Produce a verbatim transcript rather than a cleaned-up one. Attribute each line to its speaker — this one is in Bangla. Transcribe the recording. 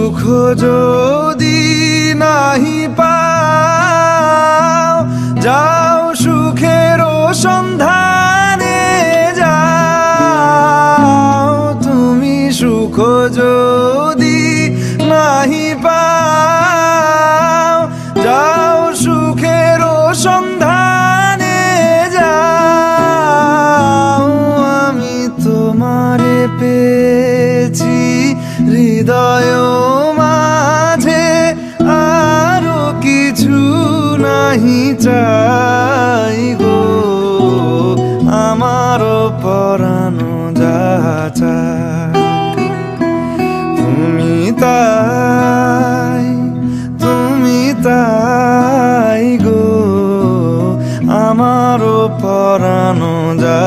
Speaker 1: সুখ যদি নাহি পাও, যাও সুখের সন্ধানে যাও। তুমি সুখ যদি নাহি পাও, যাও সুখের সন্ধানে যাও। আমি তোমারে পেয়েছি হৃদয় মাঝে, আরো কিছু নাহি চাই গো। আমার পরানো যা চায় তুমি তাই, তুমি তাই গো। আমার পরানো যা